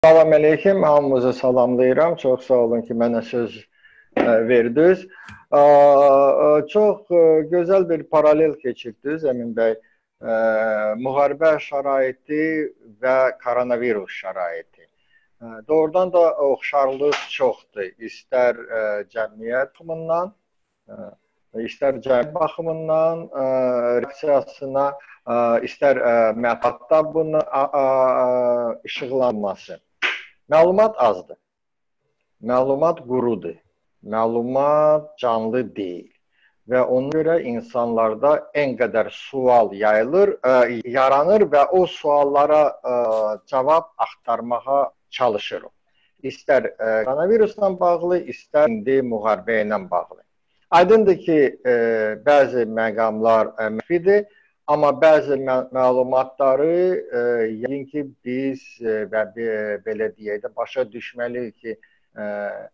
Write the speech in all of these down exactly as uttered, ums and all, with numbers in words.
Salam əleykum, hamınızı salamlayıram. Çox sağ olun ki, mənə söz ə, verdiniz. Ə, ə, çox ə, gözəl bir paralel keçirdiniz, Əmin bəy. Ə, müharibə şəraiti və koronavirus şəraiti. Ə, doğrudan da oxşarlıq çoxdur. İstər ə, cəmiyyət baxımından, ə, istər cəmiyyət baxımından ə, reaksiyasına, ə, istər ə, mətbuatda bunun ə, ə, işıqlanması. Məlumat azdır, məlumat qurudur, məlumat canlı deyil və ona görə insanlarda ən qədər sual yayılır, ə, yaranır və o suallara ə, cavab axtarmağa çalışırıq. İstər ə, koronavirusla bağlı, istər indi müharibə ilə bağlı. Aydındır ki, ə, bəzi məqamlar mənfidir. Amma bəzi məlumatları e, yəqin ki, biz e, və belə deyək də başa düşməliyik ki, e,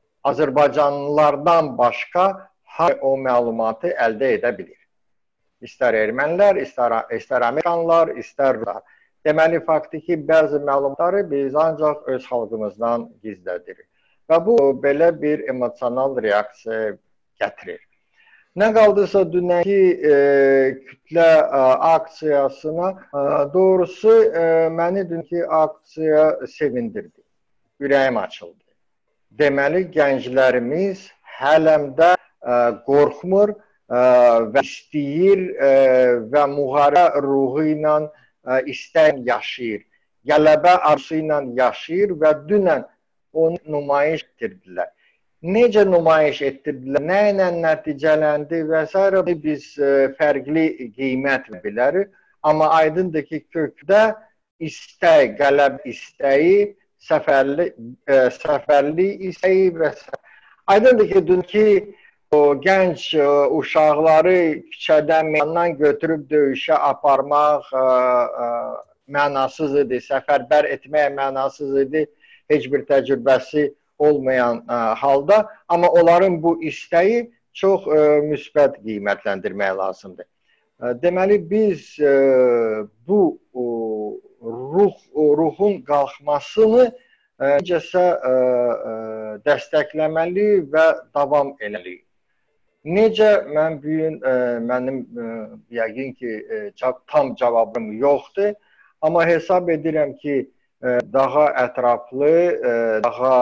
Azərbaycanlılardan başqa hər o məlumatı əldə edə bilir. İstər ermənilər, istər, istər Amerikanlar, istər Ruslar. Deməli, faktı ki, bəzi məlumatları biz ancaq öz xalqımızdan gizlədirik. Və bu, belə bir emosional reaksiya gətirir. Nə qaldısa dünənki e, kütlə e, aksiyasına, e, doğrusu e, məni dünənki aksiya sevindirdi, ürəyim açıldı. Deməli, gənclərimiz hələm də e, qorxmur e, və istəyir e, və müharibə ruhu ilə e, istəyən yaşayır, qələbə arzusu ilə yaşayır və dünən onu nümayiş etdirdilər. Necə nümayiş etdirdilər, nə ilə nəticələndi və s. biz e, fərqli qiymət bilərik. Amma aydındır ki, kökdə istək, qələb istəyi, səfərli, e, səfərli istəyi və s. Aydındır ki, dünki o gənc e, uşaqları küçədən, meydandan götürüb döyüşə aparmaq e, e, mənasız idi, səfərbər etmək mənasız idi, heç bir təcrübəsi olmayan ə, halda, amma onların bu istəyi çox ə, müsbət qiymətləndirmək lazımdır. Ə, deməli, biz ə, bu ə, ruh, ruhun qalxmasını ə, necəsə ə, ə, dəstəkləməli və davam eləməliyik. Necə, mən bu gün, ə, mənim ə, yəqin ki, ə, tam cavabım yoxdur, amma hesab edirəm ki, daha ətraflı, daha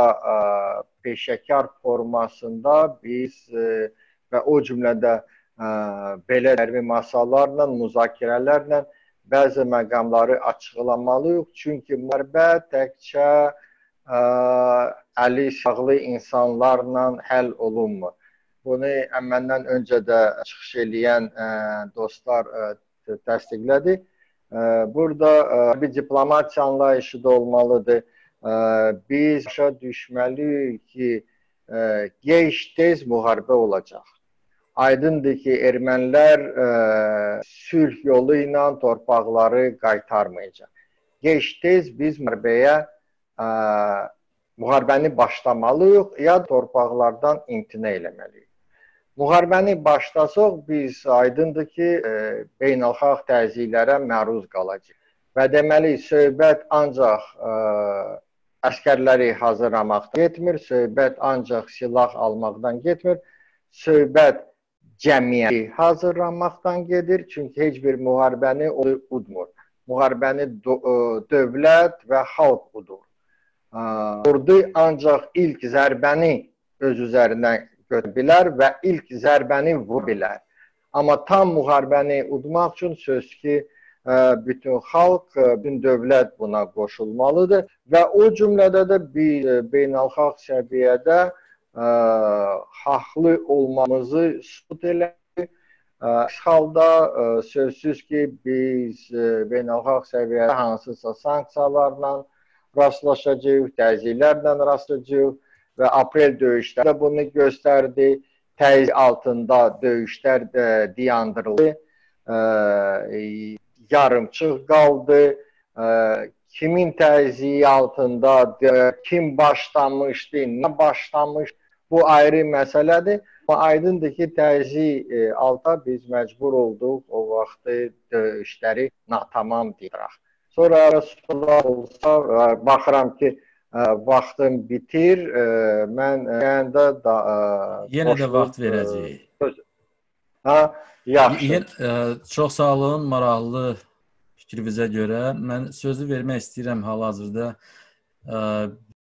peşəkar formasında biz və o cümlədə belə dərbi masalarla, müzakirələrlə bəzi məqamları açıqlamalıyıq. Çünki müharibə təkcə əli sağlı insanlarla həll olunmur. Bunu məndən öncə də çıxış eləyən dostlar təsdiqlədi. Burada bir diplomatiya anlayışı da olmalıdır. Biz başa düşməliyik ki, gec-tez müharibə olacaq. Aydındır ki, ermənilər sülh yolu ilə torpaqları qaytarmayacaq. Gec-tez biz müharibəyə, müharibəni başlamalıyıq ya torpaqlardan imtina eləməliyik. Müharibəni başlasaq, biz aydındır ki, e, beynəlxalq təzyiqlərə məruz qalacaq. Və deməli, söhbət ancaq e, əskərləri hazırlamaqdan getmir, söhbət ancaq silah almaqdan getmir, söhbət cəmiyyəti hazırlanmaqdan gedir. Çünki heç bir müharibəni udmur. Müharibəni dövlət və xalq udur. Ordu ancaq ilk zərbəni öz üzərinə götürə bilər və ilk zərbəni vura bilər. Amma tam müharibəni udmaq üçün söz ki, bütün xalq, bütün dövlət buna qoşulmalıdır və o cümlədə də biz beynəlxalq səviyyədə haqlı olmamızı sübut elədik. Əks halda sözsüz ki, biz beynəlxalq səviyyədə hansısa sanksiyalarla rastlaşacağıq, təzyiqlərlə rastlaşacağıq. Və aprel döyüşləri bunu göstərdi. Təzyiq altında döyüşlər dayandırıldı. Yarımçıq qaldı. Kimin təzyiqi altında, kim başlamışdı, nə başlamış, bu ayrı məsələdir. Amma aydındır ki, təzyiq altında biz məcbur olduq o vaxtı döyüşləri natamam deyirək. Sonra sular olsa, baxıram ki, vaxtım bitir. Mən yenə də Yenə də vaxt verəcəyik. Ha, yaxşı. Yenə çox sağ olun, maraqlı fikrinizə görə. Mən sözü vermək istəyirəm hal-hazırda